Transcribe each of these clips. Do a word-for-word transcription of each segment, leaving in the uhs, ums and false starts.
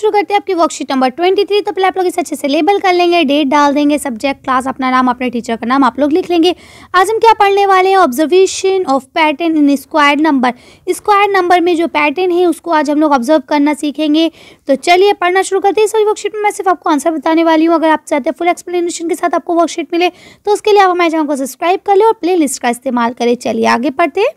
शुरू करते हैं आपकी वर्कशीट नंबर तेईस। तो पहले आप लोग इसे अच्छे से लेबल कर लेंगे, डेट डाल देंगे, सब्जेक्ट, क्लास, अपना नाम, अपने टीचर का नाम आप लोग लिख लेंगे। आज हम क्या पढ़ने वाले हैं, observation of pattern in square number. Square number में जो पैटर्न है उसको आज हम लोग ऑब्जर्व करना सीखेंगे। तो चलिए पढ़ना शुरू करते हैं। इस वर्कशीट में मैं सिर्फ आपको आंसर बताने वाली हूँ। अगर आप चाहते हैं फुल एक्सप्लेनेशन के साथ आपको वर्कशीट मिले तो उसके लिए आप हमारे चैनल को सब्सक्राइब कर ले और प्ले लिस्ट का इस्तेमाल करें। चलिए आगे पढ़ते हैं।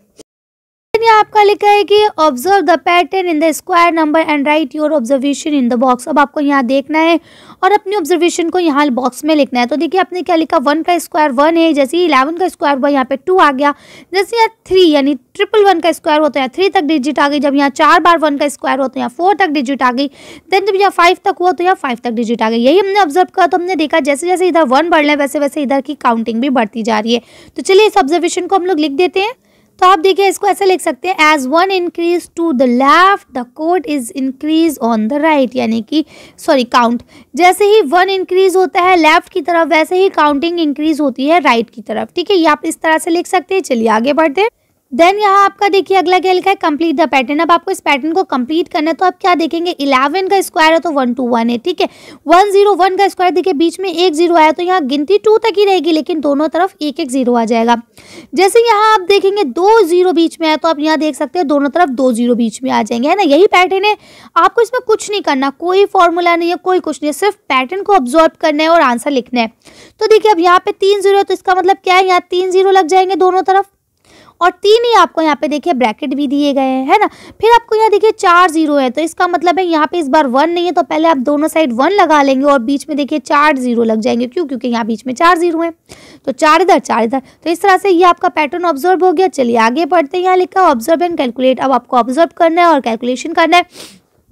यहाँ आपका लिखा है कि observe the pattern in the square number and write your observation in the box. अब आपको यहाँ देखना है और अपनी ऑब्जर्वेशन को यहाँ बॉक्स में लिखना है। तो देखिए आपने क्या लिखा, वन का स्क्वायर वन है, जैसे ही इलेवन का स्क्वायर हुआ यहाँ पे टू आ गया। जैसे यहाँ थ्री यानी ट्रिपल वन का स्क्वायर होता है यहाँ थ्री तक डिजिट आ गई। जब यहाँ चार बार वन का स्क्वायर होता है यहाँ फोर तक डिजिट आ गई। देन जब यहाँ फाइव तक हुआ तो यहाँ फाइव तक डिजिट आ गई। यही हमने ऑब्जर्व किया। तो हमने देखा जैसे जैसे इधर वन बढ़ रहा है वैसे वैसे इधर की काउंटिंग भी बढ़ती जा रही है। तो चलिए इस ऑब्जर्वेशन को हम लोग लिख देते हैं। तो आप देखिए इसको ऐसे लिख सकते हैं, as one increase to the left the code is increase on the right. यानी कि सॉरी काउंट, जैसे ही वन इंक्रीज होता है लेफ्ट की तरफ वैसे ही काउंटिंग इंक्रीज होती है राइट की तरफ। ठीक है, ये आप इस तरह से लिख सकते हैं। चलिए आगे बढ़ते हैं। देन यहाँ आपका देखिए अगला क्या लिखा है, कंप्लीट द पैटर्न। अब आपको इस पैटर्न को कंप्लीट करना है तो आप क्या देखेंगे, इलेवन का स्क्वायर है तो वन टू वन है। ठीक है, वन जीरो वन का स्क्वायर देखिए बीच में एक जीरो आया तो यहाँ गिनती टू तक ही रहेगी लेकिन दोनों तरफ एक एक जीरो आ जाएगा। जैसे यहाँ आप देखेंगे दो जीरो बीच में है तो आप यहाँ देख सकते हैं दोनों तरफ दो जीरो बीच में आ जाएंगे, है ना। यही पैटर्न है, आपको इसमें कुछ नहीं करना, कोई फॉर्मूला नहीं है, कोई कुछ नहीं है, सिर्फ पैटर्न को ऑब्जर्व करना है और आंसर लिखना है। तो देखिए अब यहाँ पे तीन जीरो है तो इसका मतलब क्या है, यहाँ तीन जीरो लग जाएंगे दोनों तरफ और तीन ही आपको यहाँ पे देखिए ब्रैकेट भी दिए गए हैं, है ना। फिर आपको यहाँ देखिए चार जीरो है तो इसका मतलब है यहाँ पे इस बार वन नहीं है तो पहले आप दोनों साइड वन लगा लेंगे और बीच में देखिए चार जीरो लग जाएंगे। क्यों? क्योंकि यहाँ बीच में चार जीरो है तो चार इधर चार इधर। तो इस तरह से ये आपका पैटर्न ऑब्जर्व हो गया। चलिए आगे बढ़ते हैं। यहाँ लिखा ऑब्जर्व एंड कैलकुलेट। अब आपको ऑब्जर्व करना है और कैलकुलेशन करना है।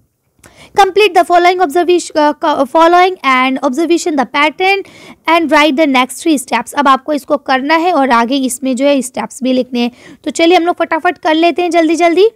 Complete the following observation uh, following and observation the pattern and write the next three steps। अब आपको इसको करना है और आगे इसमें जो है स्टेप्स भी लिखने हैं। तो चलिए हम लोग फटाफट कर लेते हैं जल्दी जल्दी।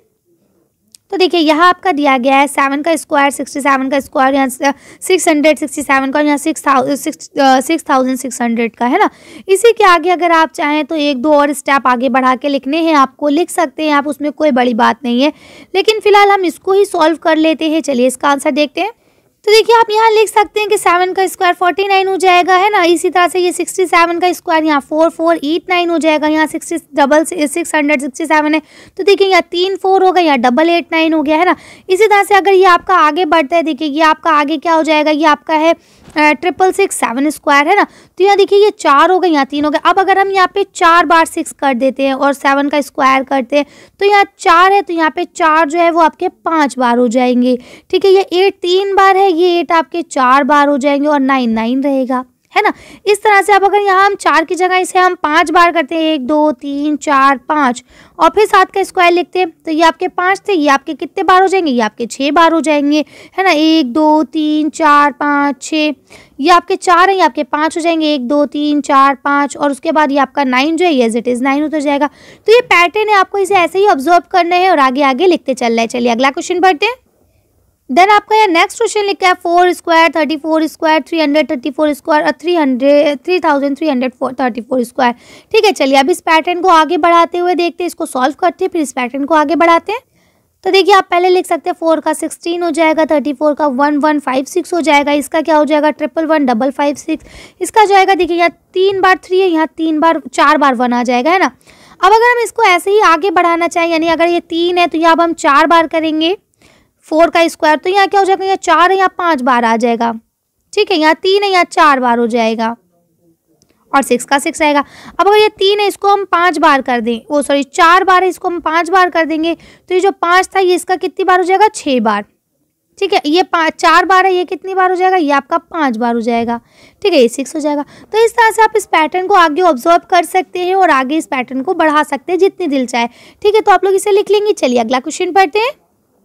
तो देखिए यहाँ आपका दिया गया है सेवन का स्क्वायर सिक्सटी सेवन का स्क्वायर यहाँ सिक्स हंड्रेड सिक्सटी सेवन का, यहाँ six six thousand six hundred का, है ना। इसी के आगे अगर आप चाहें तो एक दो और स्टेप आगे बढ़ा के लिखने हैं आपको, लिख सकते हैं आप, उसमें कोई बड़ी बात नहीं है। लेकिन फिलहाल हम इसको ही सॉल्व कर लेते हैं। चलिए इसका आंसर देखते हैं। तो देखिए आप यहाँ लिख सकते हैं कि सेवन का स्क्वायर फोर्टी नाइन हो जाएगा, है ना। इसी तरह से ये सिक्सटी सेवन का स्क्वायर यहाँ फोर फोर एट नाइन हो जाएगा। यहाँ sixty double six hundred sixty seven है तो देखिए यहाँ तीन फोर हो गया, यहाँ डबल एट नाइन हो गया, है ना। इसी तरह से अगर ये आपका आगे बढ़ता है देखिए ये आपका आगे क्या हो जाएगा, ये आपका है ट्रिपल सिक्स सेवन स्क्वायर, है ना। तो यहाँ देखिए ये चार हो गए, यहाँ तीन हो गए। अब अगर हम यहाँ पे चार बार सिक्स कर देते हैं और सेवन का स्क्वायर करते हैं तो यहाँ चार है तो यहाँ पे चार जो है वो आपके पाँच बार हो जाएंगे। ठीक है, ये एट तीन बार है, ये एट आपके चार बार हो जाएंगे और नाइन नाइन रहेगा, है ना। इस तरह से अब अगर यहाँ हम चार की जगह इसे हम पाँच बार करते हैं, एक दो तीन चार पाँच और फिर सात का स्क्वायर लिखते हैं तो ये आपके पाँच थे, ये आपके कितने बार हो जाएंगे, ये आपके छः बार हो जाएंगे, है ना। एक दो तीन चार पाँच छः, ये आपके चार है, ये आपके पाँच हो जाएंगे, एक दो तीन चार पाँच और उसके बाद ये आपका नाइन जो है ये एज इट इज़ नाइन उतर जाएगा। तो ये पैटर्न है, आपको इसे ऐसे ही ऑब्जर्व करना है और आगे आगे लिखते चलना है। चलिए अगला क्वेश्चन पढ़ते हैं। देन आपका यहाँ नेक्स्ट क्वेश्चन लिखा है four square thirty four square three hundred thirty four square और three hundred three thousand three hundred thirty four square. ठीक है, चलिए अब इस पैटर्न को आगे बढ़ाते हुए देखते हैं, इसको सॉल्व करते हैं फिर इस पैटर्न को आगे बढ़ाते हैं। तो देखिए आप पहले लिख सकते हैं फोर का सिक्सटीन हो जाएगा, थर्टी फोर का वन वन फाइव सिक्स हो जाएगा, इसका क्या हो जाएगा triple one double five six, इसका जाएगा देखिए यहाँ तीन बार थ्री है, यहाँ तीन बार चार बार वन आ जाएगा, है ना। अब अगर हम इसको ऐसे ही आगे बढ़ाना चाहें यानी अगर ये तीन है तो यहाँ अब हम चार बार करेंगे फोर का स्क्वायर तो यहाँ क्या हो जाएगा, यहाँ चार है यहाँ पाँच बार आ जाएगा। ठीक है, यहाँ तीन है यहाँ चार बार हो जाएगा और सिक्स का सिक्स आएगा। अब अगर ये तीन है इसको हम पाँच बार कर दें, वो सॉरी चार बार है इसको हम पाँच बार कर देंगे तो ये जो पाँच था ये इसका कितनी बार हो जाएगा, छः बार। ठीक है, ये पाँच चार बार है, ये कितनी बार हो जाएगा, ये आपका पाँच बार हो जाएगा। ठीक है, ये सिक्स हो जाएगा। तो इस तरह से आप इस पैटर्न को आगे ऑब्जर्व कर सकते हैं और आगे इस पैटर्न को बढ़ा सकते हैं जितनी दिल चाहे। ठीक है, तो आप लोग इसे लिख लेंगे। चलिए अगला क्वेश्चन पढ़ते हैं।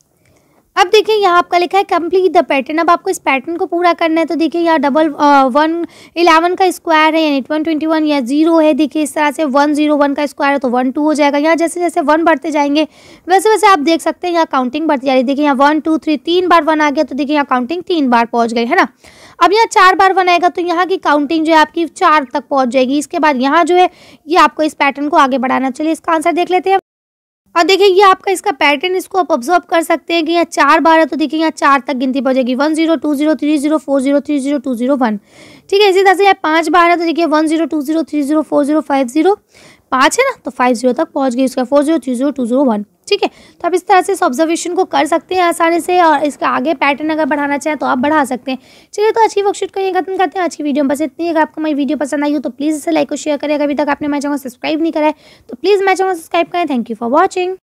अब देखिए यहाँ आपका लिखा है कंप्लीट द पैटर्न। अब आपको इस पैटर्न को पूरा करना है तो देखिए यहाँ डबल वन इलेवन का स्क्वायर है यानी वन ट्वेंटी वन, या जीरो है देखिए इस तरह से वन जीरो वन का स्क्वायर है तो वन टू हो जाएगा। यहाँ जैसे जैसे वन बढ़ते जाएंगे वैसे वैसे आप देख सकते हैं यहाँ काउंटिंग बढ़ती जा रही है। देखिए यहाँ वन टू थ्री तीन बार वन आ गया तो देखिए यहाँ काउंटिंग तीन बार पहुँच गई, है ना। अब यहाँ चार बार वन आएगा तो यहाँ की काउंटिंग जो है आपकी चार तक पहुँच जाएगी। इसके बाद यहाँ जो है ये आपको इस पैटर्न को आगे बढ़ाना। चलिए इसका आंसर देख लेते हैं। और देखिए ये आपका इसका पैटर्न, इसको आप ऑब्जर्व कर सकते हैं कि यहाँ चार बार है तो देखिए यहाँ चार तक गिनती पहुंचेगी, one zero two zero three zero four zero three zero two zero one. ठीक है, इसी तरह से यहाँ पाँच बार है तो देखिए one zero two zero three zero four zero five zero, पाँच है ना तो फाइव जीरो तक पहुंच गई इसका, four zero three zero two zero one. ठीक है, तो आप इस तरह से इस ऑब्जर्वेशन को कर सकते हैं आसानी से, और इसका आगे पैटर्न अगर बढ़ाना चाहें तो आप बढ़ा सकते हैं। चलिए, तो आज की वर्कशीट को यहीं खत्म करते हैं। आज की वीडियो में बस इतनी है। अगर आपको मेरी वीडियो पसंद आई हो तो प्लीज़ इसे लाइक और शेयर करें। अगर अभी तक आपने मेरे चैनल को सब्सक्राइब नहीं करा है तो प्लीज़ मेरे चैनल को सब्सक्राइब करें। Thank you for watching.